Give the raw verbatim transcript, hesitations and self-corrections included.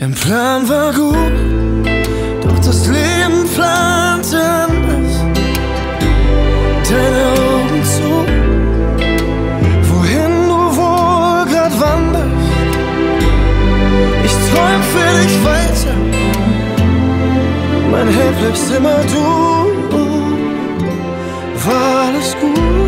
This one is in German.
Dein Plan war gut, doch das Leben plante anders. Deine Augen zu, wohin du wohl grad wanderst. Ich träum für dich weiter, mein Held bleibst immer du. War alles gut?